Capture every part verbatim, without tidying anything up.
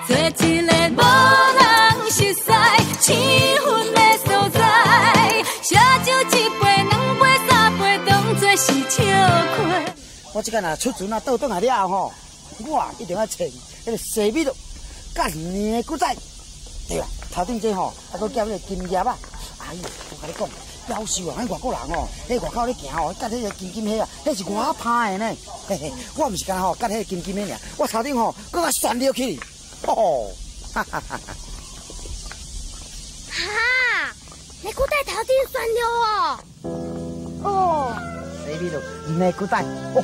做一个无人熟悉、青云的所在。烧酒一杯、两杯、三杯，当作是笑话。 我即间若出船啊，倒转来了吼，我一定要找迄个西米露，甲年的古仔。对啦，头顶这吼，还佫夹迄个金叶啊。哎呦，我甲你讲。夭寿啊！迄外国人哦，迄外口咧行哦，夹迄个金金迄啊，迄是我拍的呢。嘿嘿，我毋是干吼，夹迄个金金的尔，我头顶吼，搁甲旋落去，吼！哈哈哈哈！ 哈哈，你古仔头顶旋落哦。哦。 西米露，你古仔。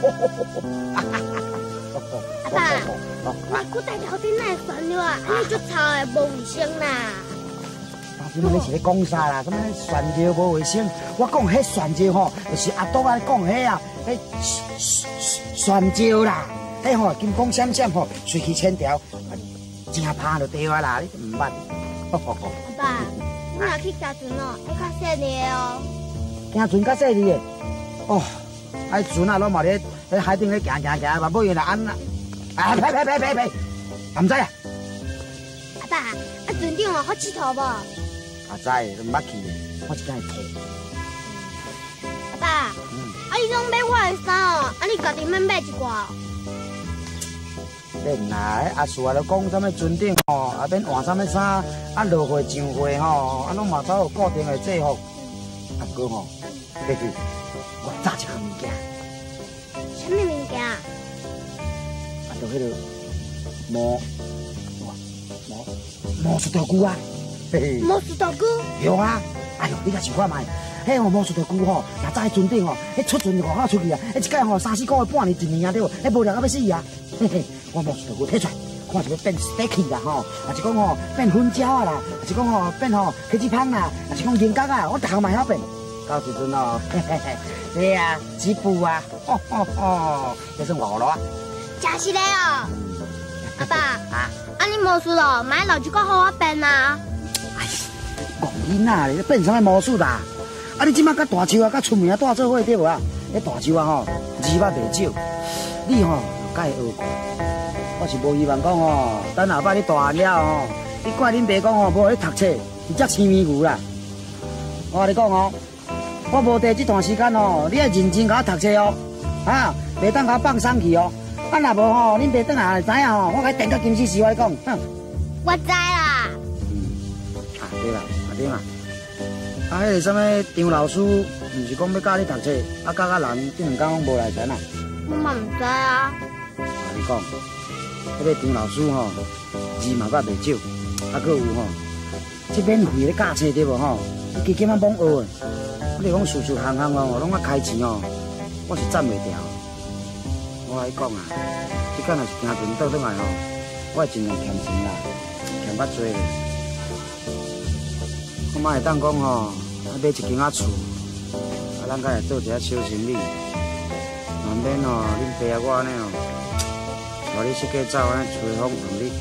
阿爸，你古仔头顶哪会旋落啊？安尼足臭的，无卫生啦。 你们是咧讲啥啦？什么旋石无卫生？我讲迄旋石吼，就是阿杜啊讲迄啊，迄旋石啦，迄吼金光闪闪吼，随去千条，真怕就对啊啦，你唔捌？阿爸，你若去驾船哦，会较细腻哦。 行船较细腻的，哦，啊船啊，拢嘛咧喺海顶咧行行行，嘛尾啦安啊，啊呸呸呸呸呸，唔知啊。 阿爸，啊船顶哦好佚佗无？ 啊知，唔捌去的，我一间会吐。 阿爸，嗯，啊你拢买我的衫哦，啊你家己免买一寡。 免啦，阿叔啊，都讲什么船顶吼，啊免换什么衫，啊落雪上雪吼，啊拢嘛早有固定的制服。啊不过吼，弟弟，我炸一项物件。 什么物件？ 啊，就迄个魔魔魔术道具啊。 魔术道具？ 有啊！哎呦，你甲想看卖，迄吼魔术道具吼，若早喺船顶吼，迄出船外口出去啊，迄一届吼三四个月、半年、一年啊，对无？迄无聊到要死啊！嘿嘿，我魔术道具摕出来，看是要变 sticky 啦吼，还是讲吼变粉胶啊啦，还是讲吼变吼茄子香啊，还是讲银角啊，我逐项嘛晓变。到时阵哦，嘿嘿嘿，对啊，几步啊，哦哦哦，这算五路啊。 真是嘞哦！阿爸，啊，啊你魔术咯，买老一个互我变啊！ 戆囡仔咧，变啥物魔术啦？啊，你即马甲大树啊，甲出门啊，带做伙对无啊？迄大树啊吼，字捌袂少，你吼甲伊学过。我是无希望讲吼，等后摆你大汉了吼，你怪恁爸讲吼，无咧读册，是只青面牛啦。我甲你讲哦，我无地这段时间吼，你要认真甲我读册哦，啊，袂当甲我放松去哦。啊，若无吼，恁爸转来知影吼，我甲你电到金丝时，我讲，哼。 我知啦。 嗯，啊对啦。对嘛？啊，迄个什么张老师，毋是讲要教你读册，啊教甲人这两天拢无来钱啊？ 我嘛唔知啊。 我你讲，迄个张老师吼，字嘛捌袂少，啊，搁有吼，这免费咧教册对无吼？你基金仔罔学的，你讲事事行行哦，拢啊开钱哦，我是赞袂掉。我甲你讲啊，即间若是行船倒转来吼，我会尽量欠钱啦，欠较济咧。我嘛会当讲吼，啊买一间仔厝，啊咱甲来做一下小生意，难免吼，恁爸啊我安尼哦，带你四界走安尼吹风让你，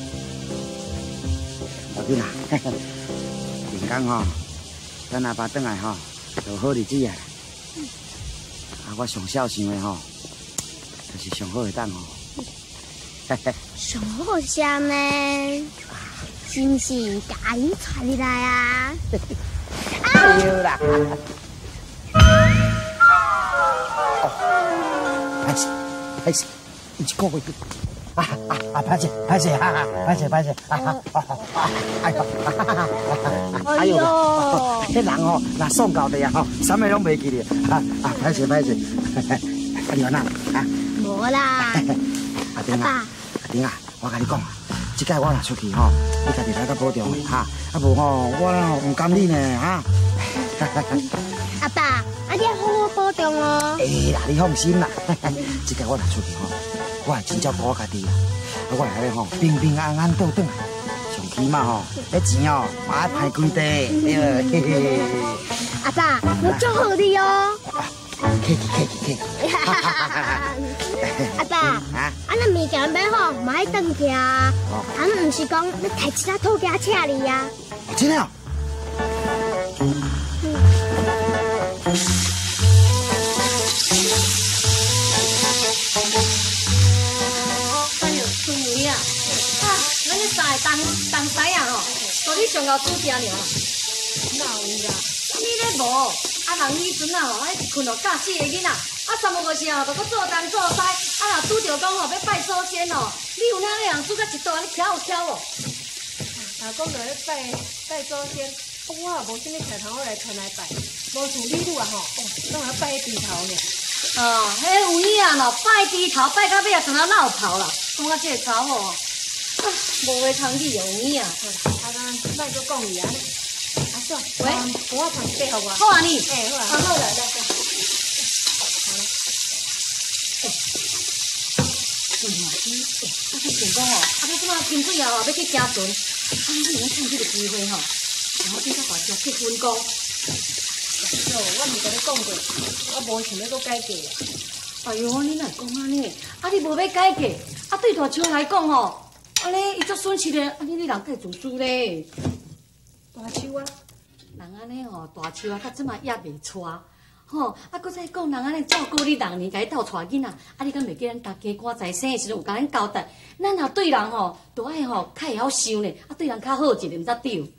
无紧啦，平工吼，咱阿爸转来吼，就好日子啊。啊，我上孝想的吼，就是上好的当吼。 上好啥呢？是毋是家己带你来啊？ 对啦。哦，歹势，歹势，一个月。啊啊啊！歹势，歹势，哈哈，歹势，歹势，啊啊啊啊！哎呦，哎呦，迄人吼，若爽到地啊吼，啥物拢袂记哩。啊啊！歹势，歹势，阿娘啊，啊， 无啦。 阿丁啊，阿丁啊，我甲你讲。即届我若出去吼，你家己来甲保重哈，啊无吼我吼唔甘你呢哈。 阿爸，啊你要好好保重哦。 哎啦，你放心啦，即届我若出去吼，我会真照顾我家己啦，啊我来咧吼平平安安倒转来，上起码吼，迄钱哦，嘛爱派几地，对嘿。 阿爸，我祝福你哦。 客气客气客气。 阿爸，啊，啊那物件买好，嘛爱转去啊。啊，毋是讲你抬一只土家车哩呀？ 真的啊？ 哎呦，出门呀！啊，那个东东西啊吼，都你上后煮定尔。 哪有啦？ 你咧无？啊，人迄阵啊吼，迄一困就教死个囡仔，啊，三不五时啊，就搁做东做西，啊，若拄着讲吼要拜祖先哦，你有哪咧人煮甲一道，你巧有巧无？ 若讲着咧拜拜祖先，我也无啥物菜头我来传来拜，无像你愈啊吼，哦，拢要拜猪头呢。 哦，迄有影啊咯，拜猪头拜到尾啊，成了闹跑啦，感觉这个查某哦，啊，无话通语有影啊。 好啦，啊，咱莫搁讲伊啊。阿叔， 喂， 帮我传一杯互我。 好啊你。 哎，好啊。 好来来来。好了。哎，顺啊，你哎，啊，你想讲哦，啊，你即马金水啊，要去行船，啊，你应该趁这个机会吼，然后变较大只结婚讲。 叔，我毋甲你讲过，我无想要搁改嫁啊。 哎呦，你哪会讲安尼？啊，你无要改嫁，啊，对大秋来讲吼，安尼伊足损失的，啊，你你人计自私咧。 大秋啊， 人安尼吼，大树啊，到即马也袂娶，吼，啊，搁再讲人安尼照顾你六年，甲你斗带囡仔，啊，你敢袂记咱大家赶在生的时阵有甲咱交代，咱若对人吼，都爱吼较会晓想呢，啊，对人较好一点，毋则对。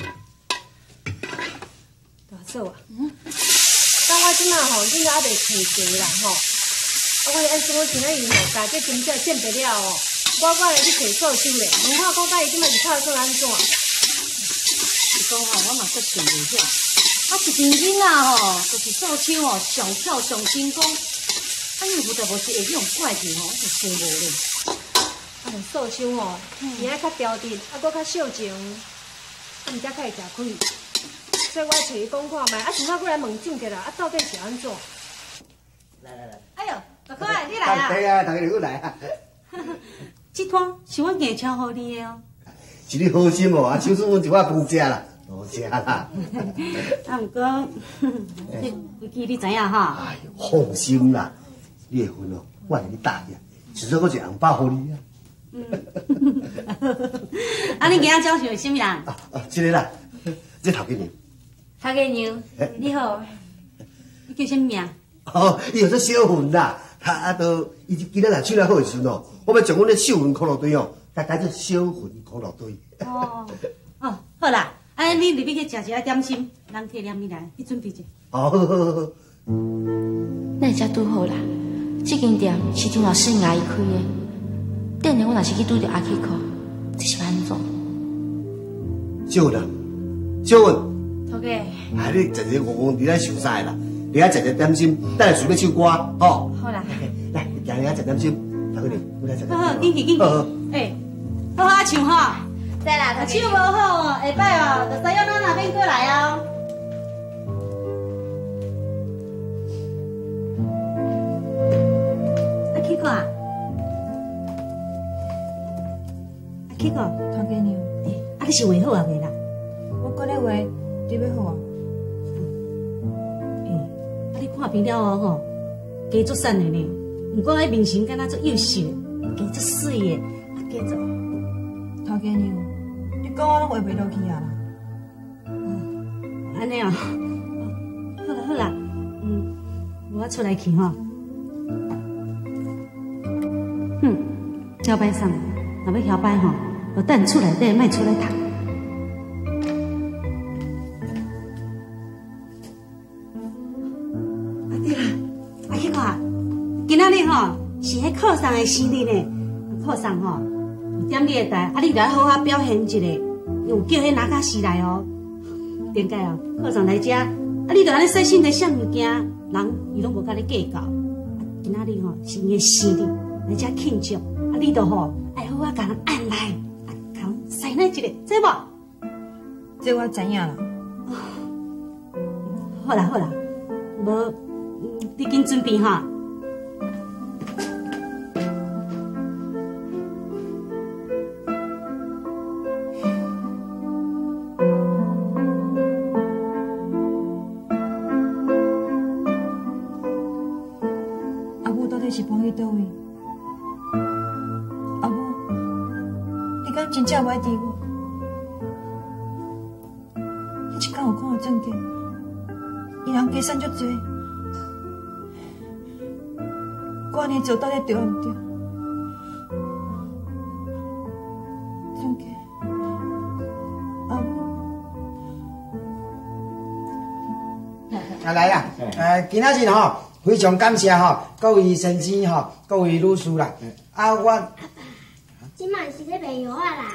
大嫂啊，嗯，当我即马吼，囡仔还袂饲济啦吼，啊，我按说今仔日吼，家这金价鉴别了哦，我我来去找做收咧，问看讲甲伊即马是拍算安怎？ 是讲吼，我嘛搁想袂晓，啊，一群囡仔吼，就是做手吼上巧上精工，啊，你有就无是会去用怪气吼，就生无咧。 啊，着素手吼，形仔较标准，啊，搁较小情，啊，毋则较会食亏。所以我找伊讲看卖，啊，想我过来问证者啦，啊，到底是安怎？ 来来来， 哎呦，大哥啊，你来啊！ 对啊，大家又来啊！ 这摊是阮硬请互你的哦。 是你好心哦，啊，手指阮一碗饭食啦，多谢啦。 啊，毋过，你规矩你知影哈？ 哎呦，放心啦，你的份哦，我会给你答应，至少我一红包互你啊。 嗯。啊，你今仔招是啥物人？ 啊啊，这个啦，这头家娘。 头家娘，你好，你叫啥物名？ 哦，伊叫做小云啦，他啊都伊今仔日手来好的时阵哦，我要将阮的秀云康乐队哦，改改做小云康乐队。 哦哦，好啦，啊，你入去去食一下点心，人摕念起来，去准备者。 哦，好好好好。 咱遮拄好啦，这间店是张老师阿姨开的。等下我若是去拄着阿 K 可，这是要安怎？ 小云啊，小云。 头家。 哎，你直直戆戆伫咧想啥啦？你遐食食点心，等下随便唱歌，吼。 好啦。 来，行你遐食点心，头家娘，我来食点心。 好好，紧去紧去。哎，好好唱吼。 对啦， 唱无好哦，下摆哦，就使用咱那边过来哦。阿 K 哥啊，阿 K 哥， 头家娘， 哎，啊你是画好啊未啦？ 我搁咧画，你要好啊？ 哎，啊你看平了哦吼，加足瘦的呢，不过迄面型敢若足幼秀，加足水的，啊加足。 头家娘，你讲我拢画袂落去啊啦。 安尼哦，好啦好啦，嗯，我出来去吼。哼，晓摆啥？若要晓摆吼，就等厝内底，莫出来读。啊对啦，啊迄个啊，今仔日吼是迄课上的生日呢，课上吼有点你的台，啊你着好好表现一下，有叫迄拿卡西来哦。顶解哦，课上来遮，啊你着安尼细心地想物件，人伊拢无甲你计较。啊，今仔日吼是伊的生日，来遮庆祝，啊你着吼爱好好甲人按来，啊甲人塞奶一个，知无？ 这我知影啦。 好啦好啦，无，你紧准备哈。 阿母到底是搬去倒位？阿母，你敢真正不爱治我？迄一天有看到证件，伊人加产足多，我安尼做到底对毋对？证件， 啊来啦，呃，今仔日吼非常感谢吼各位先生吼，各位女士啦，啊我。 今晚是咧卖药啊啦。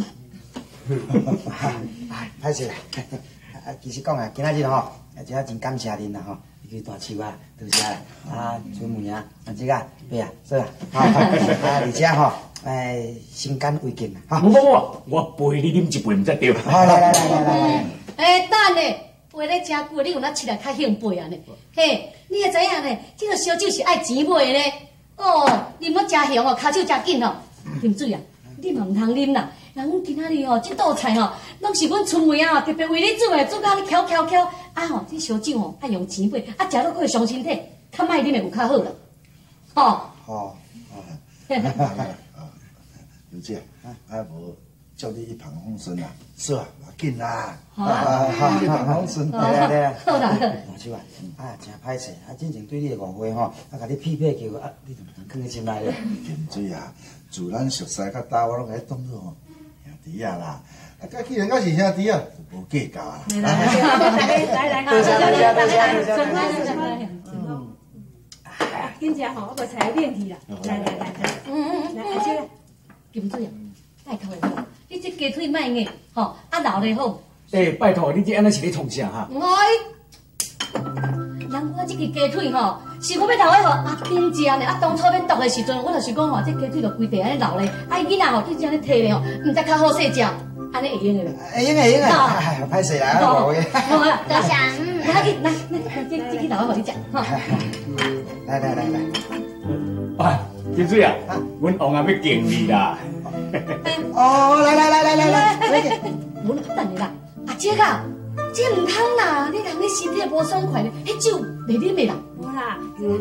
歹势啦，啊，其实讲啊，今仔日吼，真啊真感谢恁啦吼，你去大树啊，多谢啦，啊，春梅啊，啊这个对啊，是啦，啊，而且吼，诶，心肝为敬啦，哈。 不不不，我陪你啉一杯，唔才对。 好，来来来来来来。 哎，等咧，话咧真久，你有哪起来较兴奋啊呢？嘿，你会知影呢？这个烧酒是爱钱买的呢。哦，啉了真香哦，骹手真紧哦。啉水啊，你嘛唔通啉啦。人阮今仔日吼，这道菜吼，拢是阮春梅啊，特别为你做的，做甲你敲敲敲。啊吼，这烧酒吼爱用钱买，啊食落去会伤身体，较莫啉的有较好啦。吼。 哦。 刘姐，啊无叫你一旁风顺啦，是啊，要紧啦。 好啊，好， 一旁风顺。 对啊对啊。 好啦。 大叔啊，啊真歹势，啊真正对你的误会吼，啊甲你匹配叫啊，你都唔通放在心内咧。 金水啊，自咱熟悉甲大我拢爱当做吼兄弟啊啦，啊，甲既然甲是兄弟啊，就无计较啊。 来来来， 多谢多谢多谢多谢。 嗯。跟住吼，我才练题啦。来来来来，嗯嗯来阿姐，金水啊，拜托你，你这鸡腿卖硬，吼，啊老咧好。 诶，拜托，你这安尼是咧创啥哈？ 哎，人我这个鸡腿吼，是我要留咧吼阿丁食呢。啊，当初要剁的时阵，我就是讲吼，这鸡腿就规地安尼留咧，啊囡仔吼，你这安尼摕咧吼，唔知较好势食，安尼会用的咧。 会用会用诶，哎，歹势啦，误会。 好啊， 多谢。 来去来来，这这去留我互你食，吼。 来来来来。 啊，金水啊，阮王阿要敬你啦。 哦，来来来来来来， 我等你啦，阿姐啊，这唔通啦，你人你身体无爽快咧，迄酒袂啉的啦。 无啦，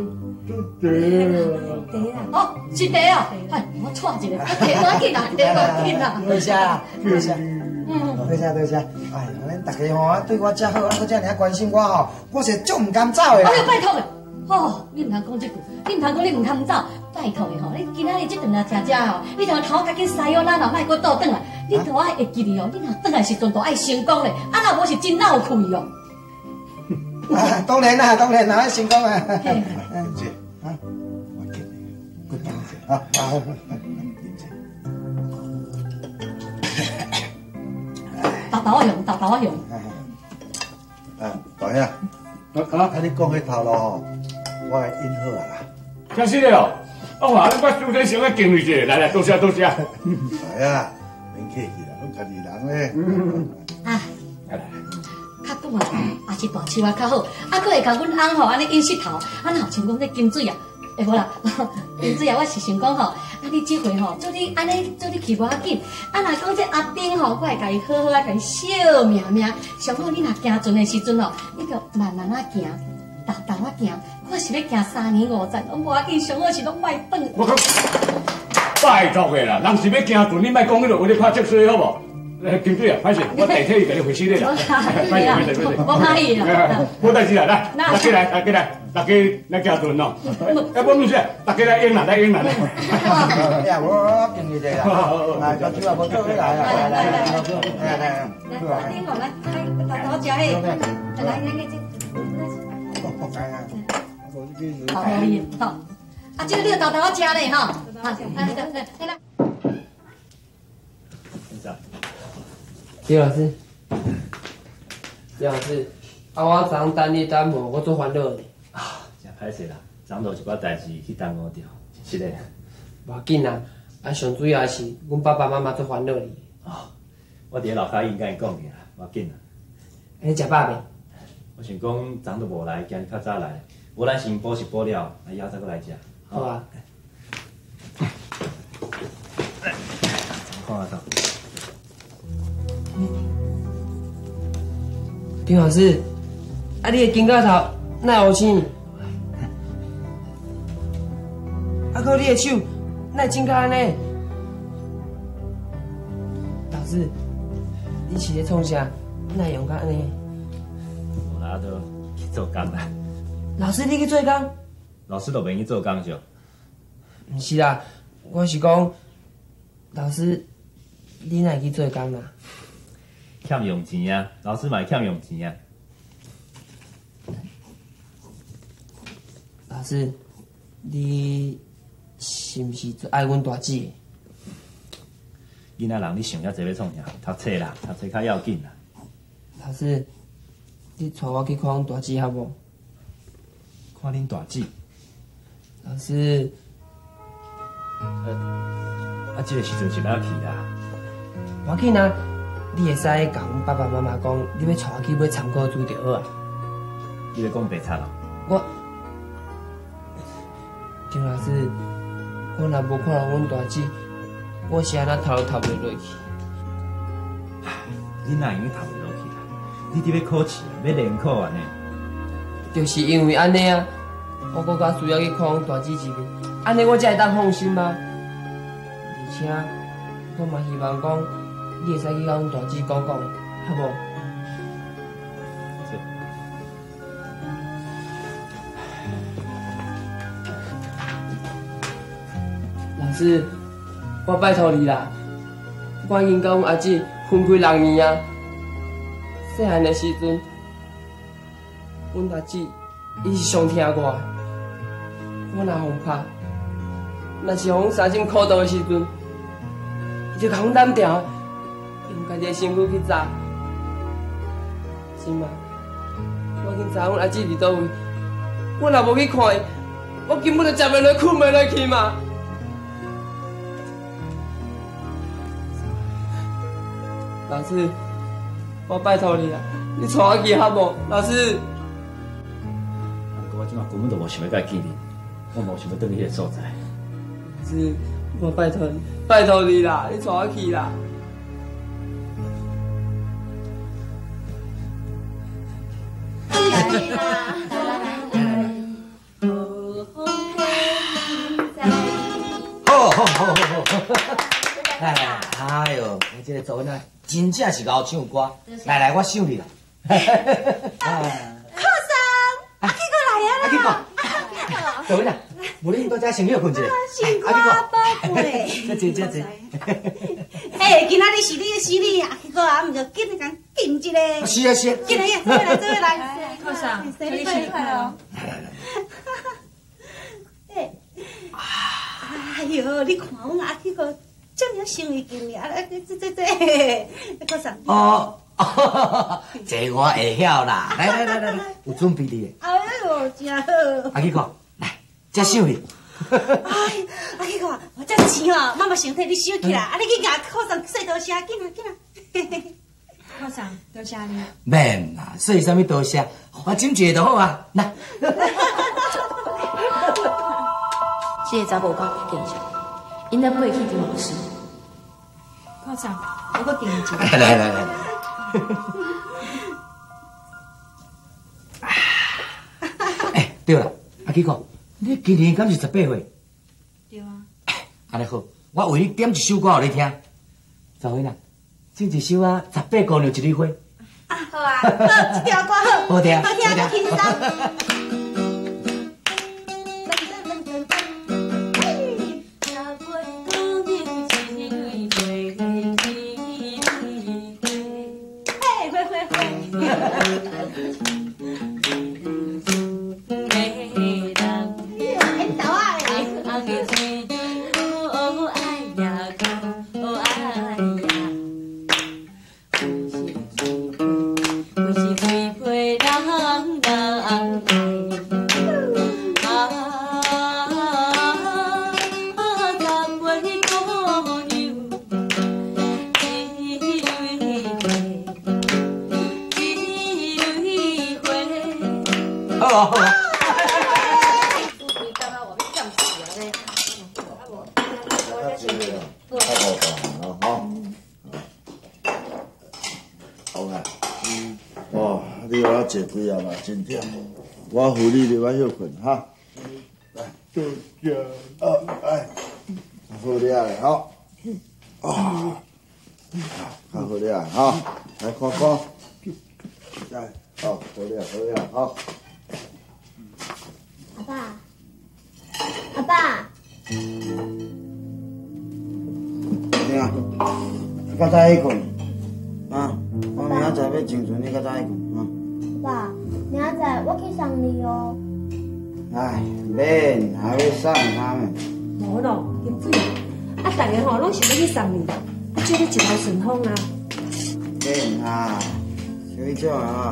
茶啦，哦，是茶哦，哎，我错一个，茶赶紧啦，茶赶紧啦。 多谢啦，多谢， 嗯， 多谢多谢。哎，恁大家吼对我遮好，啊，搁遮尔关心我吼，我是足唔甘走的啦。 哎呦，拜托的，哦，你唔通讲这句，你唔通讲你唔通走，拜托的吼，你今仔日这顿来食食吼，你头头家紧塞哦，咱若莫搁倒转来，你头爱会记哩哦，你若转来时阵都爱成功咧，啊，若无是真闹气哦。 啊，当然啦，当然啦，成功啊。 金姐，啊，我敬你，good job，啊，好，金姐。 豆豆啊用，豆豆啊用。 啊，大兄，啊，啊，你讲迄头路吼，我来应好啊啦。 真是的哦，哦哇，你我首先先要敬你一下，来来，多谢多谢。 大兄，免客气啦，拢家己人咧。 啊，较久啊，也是大树啊较好，啊，佫会甲阮翁吼安尼饮食头，啊，若像讲这金水啊，会无啦？金水啊，我是想讲吼，啊，你这回吼，做你安尼做你去无要紧，啊，若讲这阿丁吼，我会甲伊好好啊，甲伊笑命命，上好你若行船的时阵吼，你着慢慢啊行，逐逐啊行，我是要行三年五载，拢无要紧，上好是拢莫转。 我讲，拜托的啦，人是要行船，你莫讲迄落为你拍积水好无？诶，金水啊，歹势，我代替你甲你回信你啦。歹势歹势歹势， 我怕伊啦。 无代志啦，来，大家来，大家来，大家来行船咯。要不唔是，大家来应啦，来应啦。 哎呀，我敬你哋啦，啊，大叔啊，无做起来啦，来来来，来来来， 来，阿丁讲来，来，豆豆食诶，来来来这。好可以，好，啊，这个你豆豆我食咧哈，好，来来来来来。 李老师，李老师，啊，我昨等你等无，我做烦恼呢。 啊，真歹势啦，昨有一寡代志去耽误掉，是的。 无要紧啦，啊，上主要是阮爸爸妈妈做烦恼哩。 哦，我伫楼骹应该讲去啦，无要紧啦。 你食饱未？ 我想讲昨都无来，今日较早来，无咱先补习补了，啊，以后再过来食。 好啊。 看下头。 丁老师，啊，你的金甲头哪有青？啊，可你的手哪会真甲安尼？老师，你是咧创啥？哪会用甲安尼？ 无啦，都去做工啦。 老师，你去做工？ 老师都袂去做工着。 毋是啦，我是讲，老师，你哪会去做工啦？ 欠用钱啊，老师嘛欠用钱啊。 老师，你是毋是最爱阮大姐？ 囡仔人，你想遐济要创啥？读册啦，读册较要紧啦。 老师，你带我去看阮大姐好无？ 看恁大姐。 老师， 呃，啊，这个时阵是要去啦。 我紧啊，你会使甲阮爸爸妈妈讲，你要带我去买参考书就好啊。 你咧讲白贼咯？ 我，金老师，我若无看到阮大姐，我是安那头都头袂落去。 你哪会头袂落去啦？你伫要考试啊，要联考安尼。 就是因为安尼啊，我搁较需要去看阮大姐一面，安尼我才会当放心啊。而且，我嘛希望讲，你会使去甲阮大姐讲讲，好无？老师，我拜托你啦，我已经甲阮阿姊分开六年啊。细汉的时阵，阮阿姊伊是上疼我的，我若互拍，若是互阮三心苦斗的时阵，伊就甲阮đảm条，用家己的身躯去砸。是嘛？我已经知阮阿姊伫倒位，我若无去看伊，我根本就食袂落、困袂落去嘛。老师，我拜托你啦，你带我去好无？老师， 不过我即马根本就无想要甲伊见面，我无想要转去迄个所在。 老师，我拜托你，拜托你啦，你带我去啦。 来啦！ 好好好好好！哎呀，哎呦，我这个做囡真正是敖唱歌。来来，我赏你啦。 靠山，阿 K 过来啊啦！ 阿 K 哥，做囡无你到遮先休困一下。 新瓜宝贝， 这坐这坐。 哎，今仔日是你的生日，阿 K 哥啊，毋着紧来共敬一个。 是啊是啊。 进来呀，做来做来。 靠上， 生日快乐！哎，哎呦，你看阮阿 K 哥。这么生意经验，啊，这这这，靠上。哦， 这我会晓啦。来来来来来，有准备你。 哎呦，真好。 阿去哥，来，这赏你。 哎，阿去哥，我这钱哦，妈妈先替你收起来，啊，你去甲靠上说多谢，紧啊紧啊。 靠上，多谢你。 免啦，说啥物多谢，我斟一个就好啊。来。 这个查某较见识，因在背去就老师。 靠上，我搁订一个。 来来来。哎，对了，阿基哥，你今年敢是十八岁？ 对啊。 安尼好，我为你点一首歌给你听。赵伟啦，唱一首啊，十八姑娘一蕊花。 啊，好啊，好，这条歌好。 好听， 好听，好轻松。 坐几啊嘛，真忝。我扶你入去休困哈。来，坐下。哦，哎，好了嘞，好。啊，较好了哈。来看看。来，好，好了，好了，好。 阿爸，阿爸。 听啊，较早起困。啊，我明仔载要上船，你较早起困啊。 爸，明仔载我去送你哦。 哎，免，还要送他们。 无咯，金水啊，啊，大家吼拢想要去送你，啊，叫你一帆顺风啊。 免啊，像迄种啊，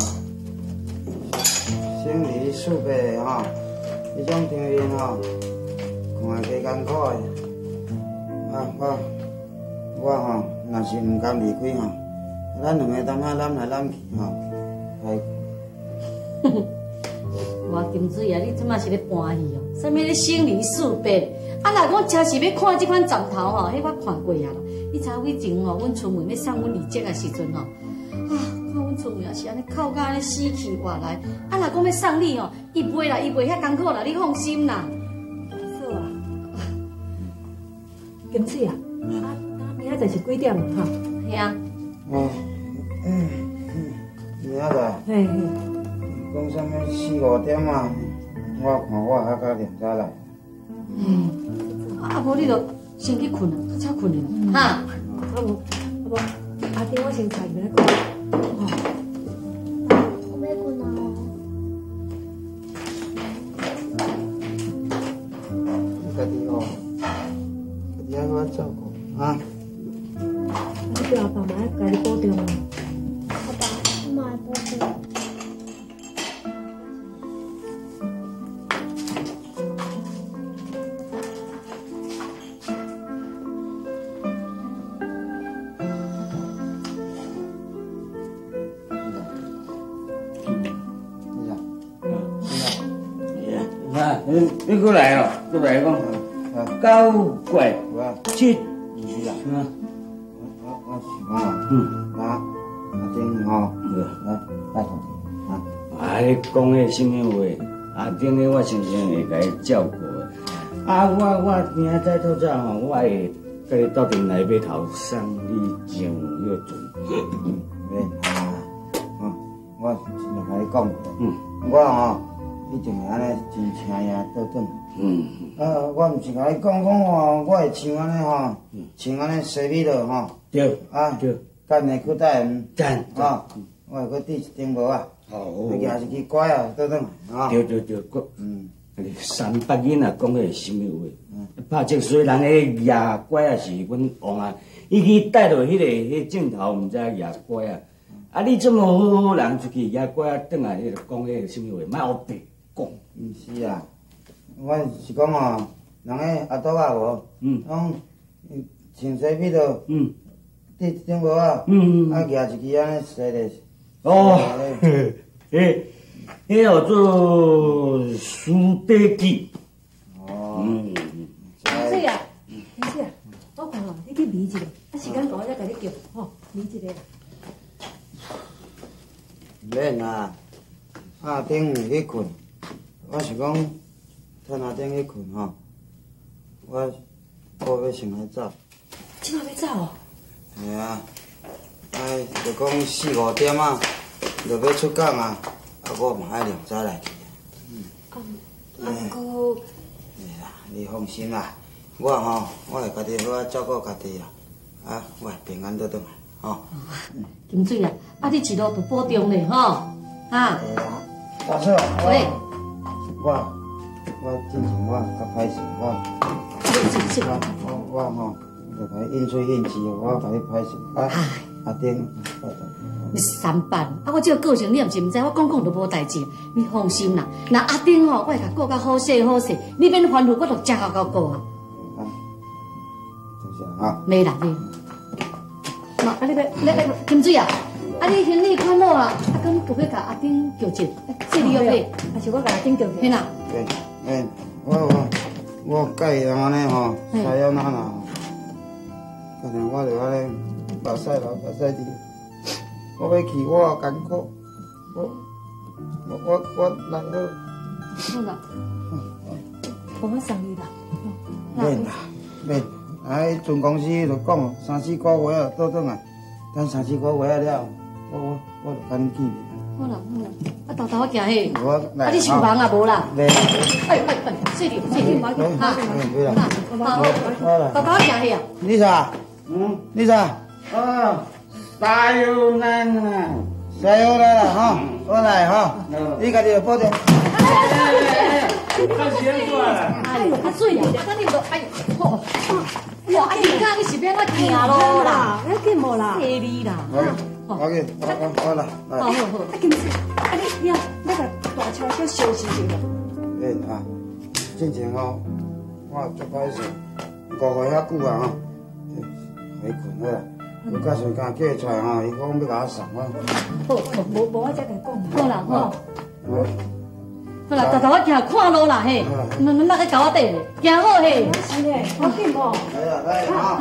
生离死别吼，迄种场面吼，看加艰苦的。啊，我我吼，若是毋甘离开吼，咱两个当下揽来揽去吼，还。 我金水啊，你即马是咧搬戏哦？啥物咧生离死别？啊，若讲真是要看即款站头吼，迄我看过啊啦。你知影以前吼，阮厝门咧送阮离职的时阵吼，啊，看阮厝门也是安尼哭甲安尼死去活来。啊，若讲要送你吼，伊袂啦，伊袂遐艰苦啦，你放心啦。 好啊，金水啊，啊，明仔载是几点啊？哈？ 系啊。 哦，嗯嗯，明仔载。 嘿嘿。 讲啥物四五点啊？我看我还较凉早来。 嗯，啊无你就先去困啊，较早困的啦，哈。 啊无，啊无，阿弟我先菜面讲。哦。 我要困啊。 你家己哦，家己爱好照顾啊。 你对阿爸妈家己保重啊。 阿爸，我嘛会保重。 你你过来哦，过来讲，九月七是啊，我我是啊，嗯，啊，阿丁吼，来拜托你啊。啊，你讲迄什么话？阿丁个我常常会甲伊照顾的。啊，我我明仔载透早吼，我会甲你到店内码头送你上迄个船。嗯，免啊，嗯，我真来甲你讲，嗯，我吼。一定会安尼真请呀倒转。嗯。啊，我毋是甲你讲讲吼，我会穿安尼吼，穿安尼西米露吼。对。啊，对。干内裤带嗯。干。啊，我会搁缀一顶帽啊。好。再举一支拐啊，倒转来。啊。对对对，搁嗯。三八囡仔讲的是什么话？嗯。拍这水人个牙拐啊，是阮王啊，伊去带落迄个迄镜头，毋知牙拐啊。啊，你这么好好人出去牙拐啊，转来迄个讲迄个什么话，莫学白。讲，毋是啊，我是讲哦，人个阿肚啊无，嗯，讲穿西米露，嗯，戴一顶帽啊，嗯，啊举一支安尼洗咧，哦，嘿，嘿，迄叫做苏地记，哦，嗯， 是啊，是啊，我看吼，你去瞇一下，啊时间到我再甲你叫，吼，瞇一下。 免啊，阿顶有去困。我是讲，趁阿顶去困吼，我我要先来走。 即马要走哦？ 系啊，哎，就讲四五点啊，就要出港啊，啊，我嘛爱凉早来去。嗯。啊，啊哥。哎啦，你放心啦，我吼，我会家己好啊照顾家己啦，啊，我会平安倒转来，吼。 金水啊，啊你一路都保重咧，吼，啊。 系啊。大嫂。喂。我我之前我较歹势，我我我我吼，就甲伊应嘴应舌，我甲你歹势，啊阿丁， 你三班，啊我这个个性你也毋是毋知，我讲讲都无代志，你放心啦。那阿丁吼，我会甲顾甲好势好势，你免烦恼，我都正好到顾啊。 啊，多谢啊。 没啦你，嘛啊你要你要金水啊？啊！你行李看好啊，啊，咁可不可以甲阿丁叫一，这里有没？ 还是我甲阿丁叫一？ 嘿啦。 对，诶，我我我甲伊安尼吼，使了哪哪，可能我就安尼目屎流目屎滴，我要去我艰苦，我我我我来好。 好啦，我我送你啦。 免啦，免，啊，迄船公司就讲三四个月啊，倒转来，等三四个月了。我我我就赶紧见面。 好啦好啦，啊豆豆我行去。 我来。 啊你想忙啊无啦？ 来。 哎哎哎，细点细点，哈。 对啦。 好，豆豆我行去啊。 你啥？嗯，你啥？哦，加油奶奶，加油来了哈，我来哈，你家己要保重。 开始演出来了。 哎呦，较水啊！那你都哎呦，好，哇！哎，你看你是要哪行路啦？ 要紧无啦？ 谢你啦。 好，我给，我我我来来。 好好好，啊，金水，啊你你那个大车先休息一下。 哎啊，之前吼，我足歹势，误会遐久啊吼，回困好啦。我假算刚叫出来吼，伊讲要甲我送我。 好，好，无无我才甲讲。好啦，好。 好。 好啦，大头我行看路啦嘿，那那那个搞我底，行好嘿。是嘞，好紧无？ 来啦，来啊！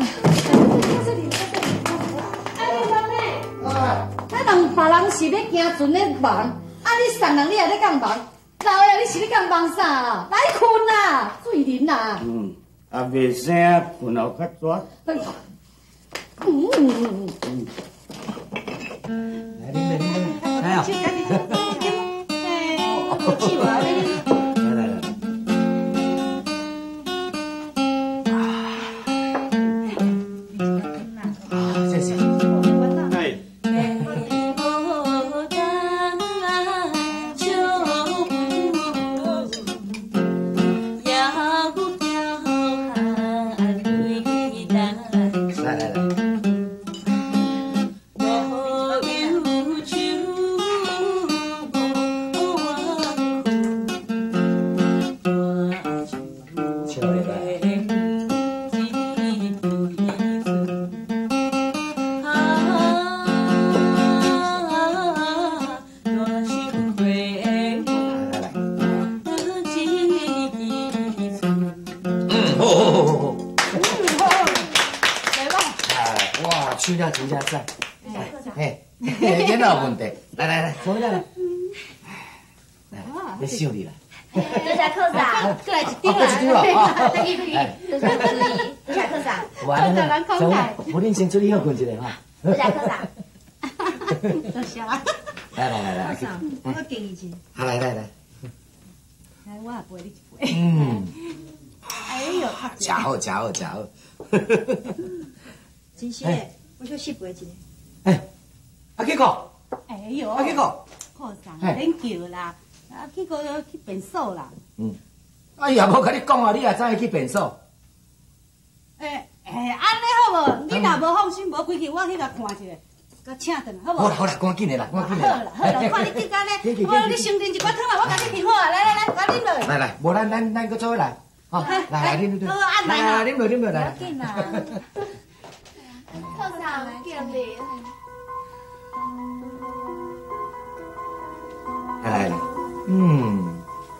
哎，你妈呢？啊，咱人别人是要行船的忙，啊，你送人你也咧讲忙，老爷你是咧讲忙啥啦？来困啦，水啉啦。 嗯，啊，袂声，困后较绝。 哎呀，嗯嗯嗯。来，恁恁恁，来啊！ 去玩嘞！ 来来来。啊，谢谢。 哎。 来来来。真正真正赞，嘿，这哪有问题？来来来，坐下来。来，要秀你啦。 多谢科长， 过来一张啊，过一张啊！ 可以可以，多谢注意，多谢科长。 我安尼，走，我恁先出去休困一下哈。 多谢科长。 多谢啦。 来来来来， 科长，我建议一下。 好，来来来。 来，我也陪你一杯。 嗯。 哎呦， 真好，真好，真好。 真是诶，我小失陪一下。 哎，阿 Kiko。 哎呦， 阿 Kiko。 科长，免叫啦，阿 Kiko 去便所啦。 嗯。哎呀，无甲你讲啊，你也知会去便所。 诶诶，安尼好无？你若无放心，无归去，我去甲看一下，甲请转来，好无？ 好啦好啦，赶紧的啦，赶紧的。 好啦好啦，看你即间咧，我你先订一罐汤啊，我甲你订好啊，来来来，我啉落。 来来，无咱咱咱搁做伙来，好，来来啉啉。 好啊，来来啉落啉落来。 要紧啦。科长叫你。 来来来，嗯。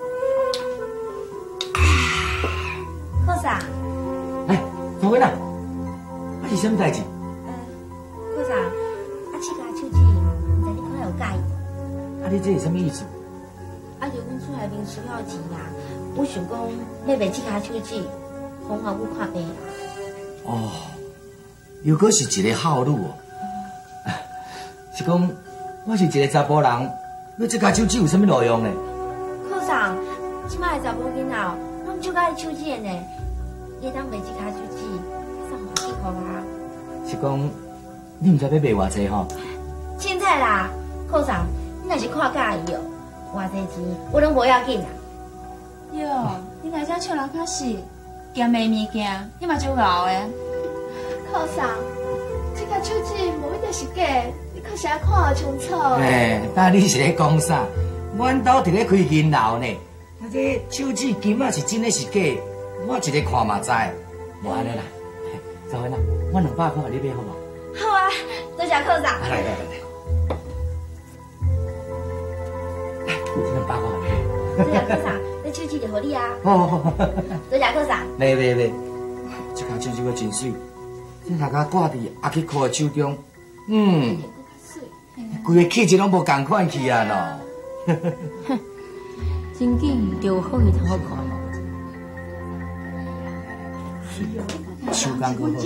科长。 哎，做伙啦，啊是什么代志？ 呃，科长，啊，这家手机，唔知你可能有介意？ 啊，你这是什么意思？ 啊，就阮厝内面需要钱啦，我想讲要卖这家手机，帮我我看病啦。 哦，又搁是一个套路哦。是讲我是一个查甫人，你这家手机有什么路用呢？ 科长，即摆的查甫囡仔哦，拢就爱手机的呢，伊当卖这家手机，送我几箍啦。 是讲你唔知要卖偌济吼？ 凊彩啦，科长，你若是看介意哦，偌济钱我拢无要紧啦。 哟，你来遮笑人较实，兼卖物件，你嘛就老的。 科长，这个手机无一定是假，你确实看得清楚。 哎，那你是咧讲啥？阮兜伫咧开银楼呢，啊这手指金仔是真的是假，我一个看嘛知。无安尼啦，走伙啦，我两百块互你买好无？ 好啊，多谢科长。 来来来来，来，这两百块互你。 多谢科长，这手机就互你啊。 好好好。 多谢科长。 来来来，这家手机我真水，这大家挂伫阿去箍的手中，嗯，规个气质拢无共款去啊喏。 真紧就有好戏通好看咯。 手感够好。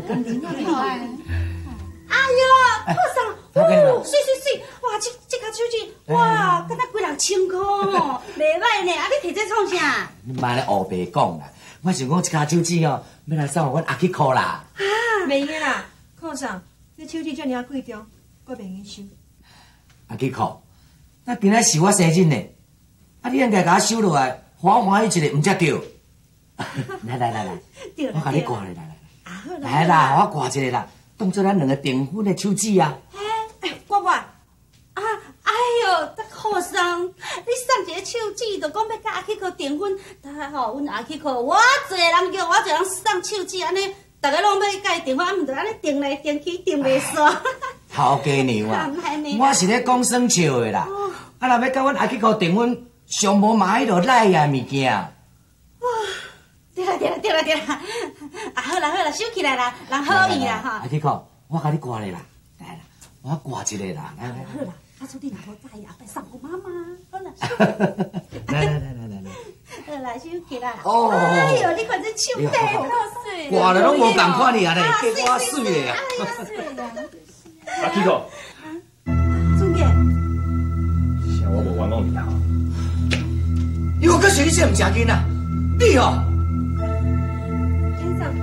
哎呦，科长，哦，水水水，哇，这这家手机，哇，敢若几六千块哦，袂歹呢。啊，你摕这创啥？ 你莫咧黑白讲啦，我想讲这家手机哦，要来送阮阿去箍啦。 啊，袂用啦，科长，这手机遮尔贵重，我袂愿收。 阿去箍，那本来是我生日呢，啊，你应该甲我收落来， 欢欢喜一个，唔才对。来来来来，我甲你挂咧，来来来，来啦，我挂一个啦，当做咱两个订婚的手指啊。 哎，乖乖，啊，哎哟，这好生，你送一个手指，就讲要甲阿 Kiko 订婚，但吼，阮阿 Kiko，我一个人叫，我一个人送手指，安尼，大家拢要甲伊订婚，啊，毋着安尼订来订去，订袂煞。 头家娘啊，我是咧讲耍笑的啦。啊，若要甲阮阿 Kiko 订婚，上无买迄落赖啊物件。 哇，对啦对啦对啦对啦，啊好啦好啦，收起来啦，人好意啦哈。 阿 Kiko，我甲你挂咧啦，来啦，我挂一个啦，来来。 好啦，阿叔你若无在意，后摆送给妈妈，好啦。 来来来来来来。 好啦，收起啦。 哦。 哎呦，你看这手袋好水。 挂了拢无共款哩，安尼，加我水的啊。 阿 Kiko， 俊杰， 像我无冤枉你啊！ 你我可是你这唔正经啊！你哦， 天上，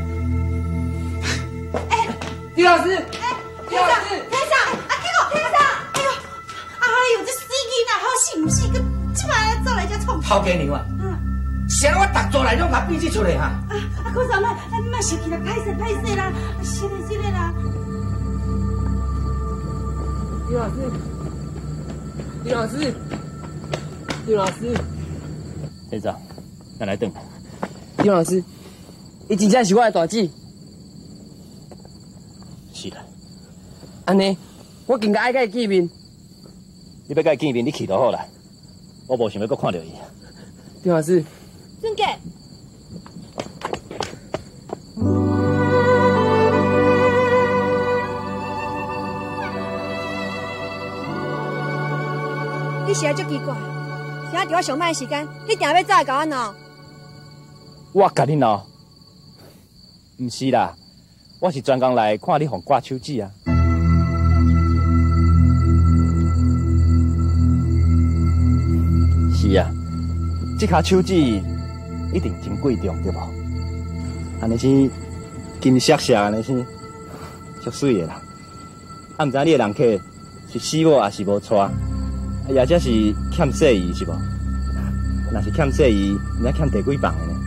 哎， 李老师， 哎，天上，天上，阿 Kiko，天上，哎呦，哎呦，这死囡仔好死唔死，佮即摆走来遮创。 头家娘啊！谁我逐座来拢甲编辑出来哈？ 啊，啊，可是嘛，你莫生气啦，歹势歹势啦，是嘞是嘞啦。 李老师，李老师，李老师， 队长，咱来等。 李老师，伊真正是我的大姐。 是啦。 安尼，我更加爱甲伊见面。 你要甲伊见面，你去就好啦。我无想要搁看到伊。 李老师。 俊杰。你是啊，足奇怪，是啊，伫我上班的时间，你定要走来甲我闹。 我甲你闹？毋是啦，我是专工来看你互挂手指啊。是啊，这卡手指一定真贵重，对无？安尼是金闪闪，安尼是足水的啦。啊，毋知你的人客是死某还是无娶？也则是欠洗衣是无？若是欠洗衣，人家欠第几房的呢？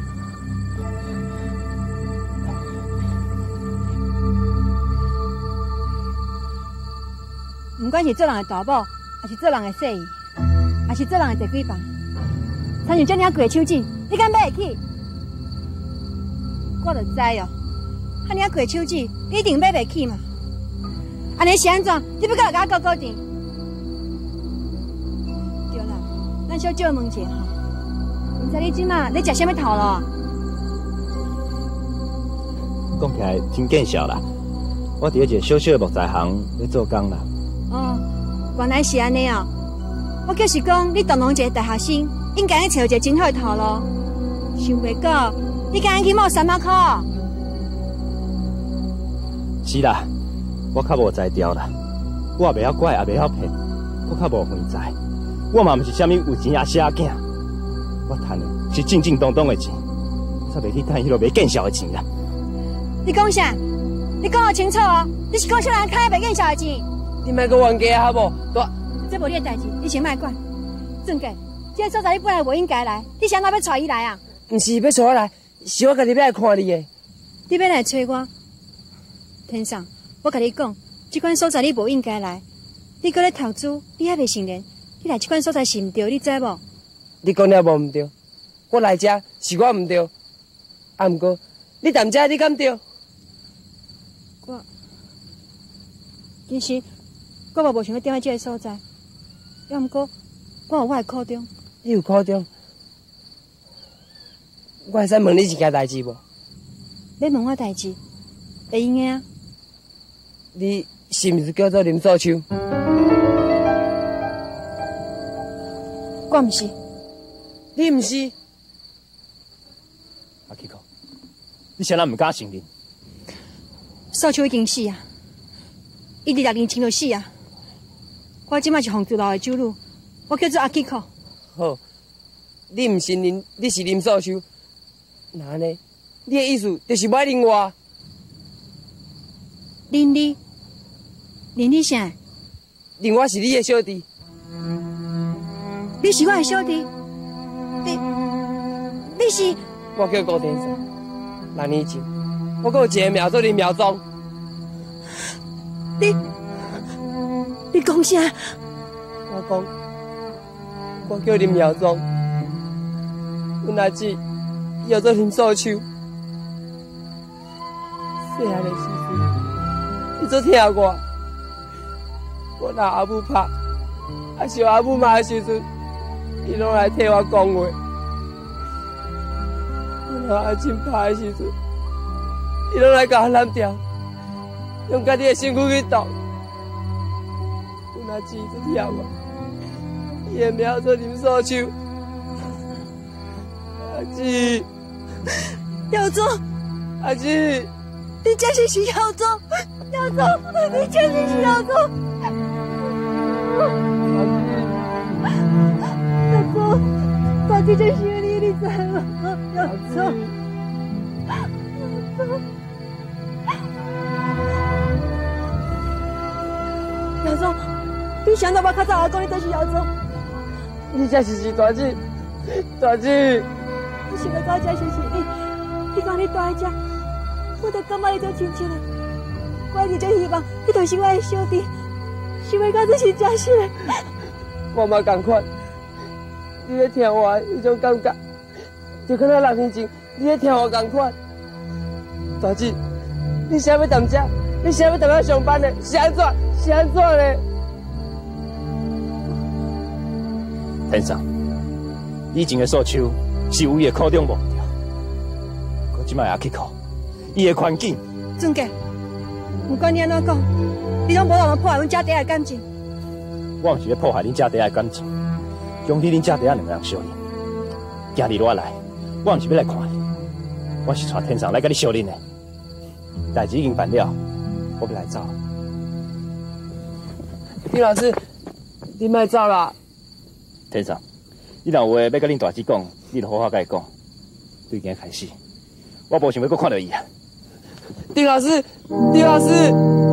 不管是做人的大宝，还是做人的洗衣，还是做人的第几房，参像这么贵的手指，你敢买得起？我就知哦，遐尔贵的手指，你一定买袂起嘛。安尼是安怎？你要搁来甲我搞搞定？对啦，咱小借问一下吼，毋知你即马咧食啥物头路？ 讲起来真见笑啦，我伫一个小小的木材行咧做工啦。 哦，原来是安尼哦。我就是讲，你当当一个大学生，应该去找一个真好的头路。想袂到，你敢去冒三百块？ 是啦，我较无才调啦，我也袂晓拐，也袂晓骗，我较无远财。我嘛毋是啥物有钱也写囝，我趁的是正正当当的钱，才袂去趁迄落袂见效的钱啦。 你讲啥？你讲我清楚哦！你是讲小人开袂见效的钱？ 你莫阁冤家好无？大， 这无你的代志，你先莫管。正解，这个所在你本来无应该来，你是安怎要带伊来啊？ 毋是要带我来，是我家己要来看你的。 你要来找我？天上，我甲你讲，这款所在你无应该来。你搁咧读书，你还未成年，你来这款所在是毋对，你知无？ 你讲了无毋对，我来遮是我毋对，啊毋过你踮遮你敢对？ 我其实我嘛无想要踮在这个所在，要毋过我有我的苦衷。 你有苦衷？我会使问你一件代志无？ 要问我代志，会用的啊。 你是毋是叫做林素秋？ 我毋是。 你毋是？ 阿 Kiko， 你谁人毋敢承认？ 素秋已经死啊！伊伫六年前就死啊！我即摆是洪州楼的酒女，我叫做阿 Kiko。 好，你毋承认你是林素秋，那安尼，你的意思就是要认我？ 认你？认你啥？ 认我是你的小弟。 你是我的小弟？你你是？ 我叫高天生，六年前，我还有一个苗做林苗忠。 你，你讲啥？ 我讲，我叫林苗忠，阮阿姊叫做林素秋。细汉的时阵，伊做疼我，我拿阿母拍，还是阿母骂的时阵，伊拢来替我讲话。我拿阿姊拍的时阵，伊拢来甲我揽掉，用家己的身躯去斗。阮阿姊做疼我，伊的名做林素秋。阿姊， 耀宗， 阿姊。 你真是徐耀宗，耀宗，你真是徐耀宗，耀宗，大姐真是你，你知吗？耀宗，耀宗，你想到我较早阿讲你就是耀宗， 你才是是大姐，大姐， 你想到我才是是你，你讲你住在这。我就感觉你做亲戚的，我一直就希望你就是我的小弟，想要到这是真实的。 我嘛同款，你咧听我迄种感觉，就跟那六年前你咧听我同款。大姐，你啥要踮遮？你啥要踮遐上班呢？是安怎？是安怎呢？ 天生，以前的素秋是有伊的苦衷无对，可即摆也去考。伊的环境， 俊杰，不管你安怎讲，你拢无让人破坏阮家底的感情。 我毋是要破坏恁家底的感情，兄弟恁家底两个人相认。今日我来，我毋是要来看你，我是带天上来甲你相认的。代志已经办了，我要来走。 丁老师，你莫走啦！ 天上，你若有话要甲恁大姐讲，你就好好甲伊讲。对今开始，我无想要搁看到伊啊！ 丁老师，丁老师，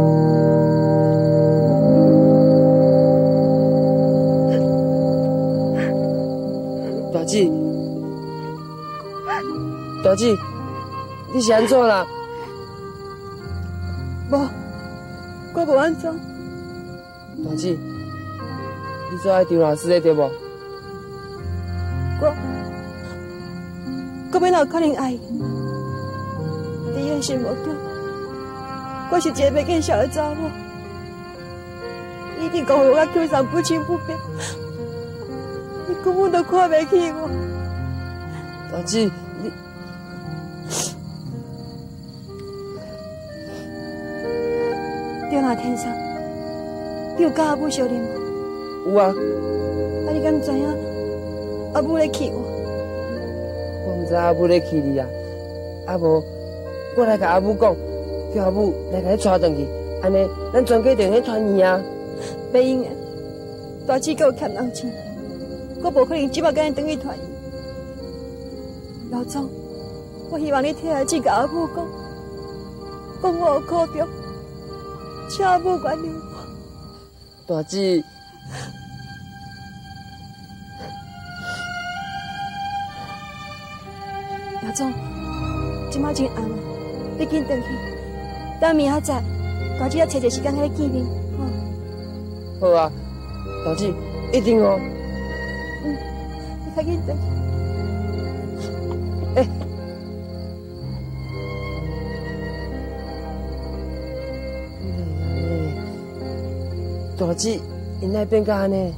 大姐，大姐，你是安怎啦？ 无，我无安怎。 大姐，你做爱张老师的对无？ 我，我要哪有可能爱伊？你现实无对，我是一个袂见笑的查某，一定讲我口上不清不白，你根本都看袂起我。 大姐，你对啦，天生，你有甲阿母相认无？ 有啊。 啊，你敢知影阿母咧气我？ 我毋知阿母咧气你啊，啊无。我来甲阿母讲，叫阿母来甲你带转去，安尼咱全家就去团圆啊！ 袂用的，大姐给我欠人钱，我无可能即摆甲你转去团圆。老总，我希望你替阿姊甲阿母讲，讲我有苦衷，请阿母原谅我。 大姐， 老总，即摆真暗啊。你紧回去，等明仔载，大姐要找一个时间跟你见面， 好。好啊，大姐，一定哦。 嗯，你快紧回去。 哎、欸，大姐，因来变甲安尼。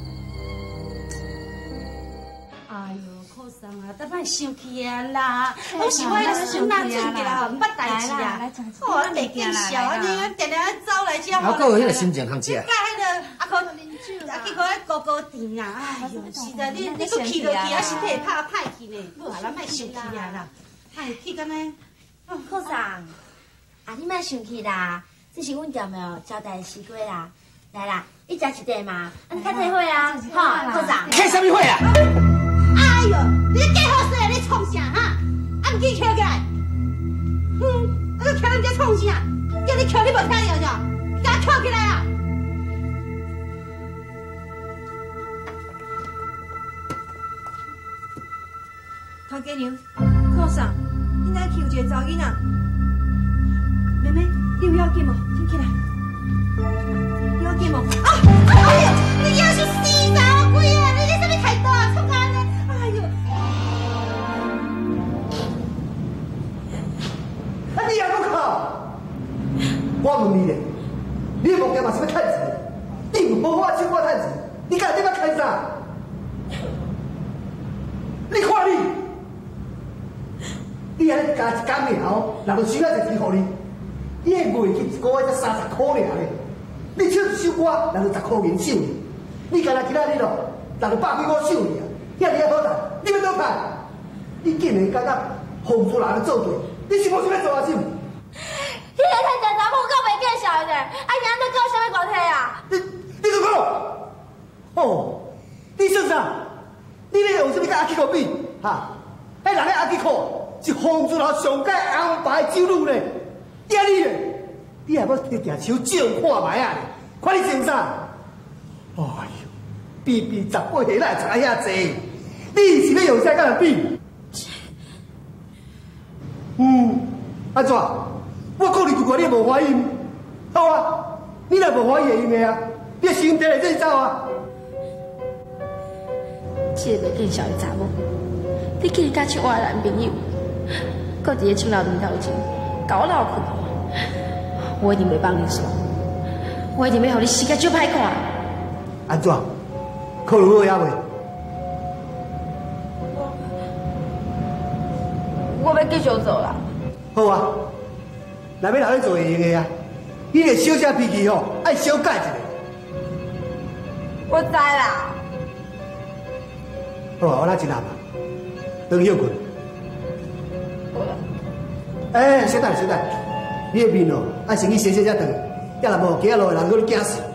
莫生气啊啦！我是我的孙仔俊杰啦，毋捌代志啊！哦，咱袂见笑安尼，定定走来遮。 还够有迄个心情通吃啊！ 甲迄个阿哥啊，去嗰个高高店啊！哎呦，实在你你搁气落去啊，身体会拍歹去呢。好啊，咱莫生气啊啦！哎，气干呢？ 科长，啊，你莫生气啦，这是阮店的交代西瓜啦。来啦，你食一块嘛？你开这会啊？哈，科长。 开什么会啊？ 哎呦，你这假好势啊！你创啥哈？啊，唔记捡起来。哼，啊，你捡人家创啥？叫你捡你无听着着，给我捡起来啊！ 头家娘。 靠上，你哪去有一个查囡仔？ 妹妹，你有要紧无？ 起来， 你要紧无？ 啊！哎呀，你也是死查鬼啊！你你什么态度啊？创啥呢？哎呦！ 啊，你也搁哭？我问你咧，你目标嘛是要趁钱？你唔好我请我趁钱，你家己要开啥？你看你，你安尼加一工尔后，人就收了一钱互你。你个月薪一个月才三十块尔咧，你唱一首歌，人就十块银手呢。你干那今仔日咯，人就百几块手尔，遐尔好赚，你要倒赚？你竟然敢若防住人做对，你是无想要做阿手？ 你来趁钱查某够袂见笑的，啊，娘都搞什么关系啊？ 你你都讲，哦，你说啥？你咧用什么甲阿基哥比？哈，迄人咧阿基哥是防住人上界安排的酒女咧。爹你咧，你还要摕定手照看卖啊？看你穿啥？哎呦，比比十八岁哪会差遐济？你是要用啥甲人比？嗯，安怎？我讲你句话你无欢迎，好啊？你若无欢迎会用的啊？你心底来这走啊？ 这个袂见笑的查某，你竟然敢抢我的男朋友，搁伫咧厝内面头前甲我闹困。我一定袂帮你说，我一定要让你死个就歹看。 安怎？考虑好也未？ 我要继续做啦。 好啊，若要留咧做会用的啊，你个小姐脾气吼，爱小改一下。 我知啦。 好啊，我来一下吧，等休困。 好啦。 哎，小等小等，你的面哦，爱先去洗洗才转，要若无，今仔落人搁你惊死。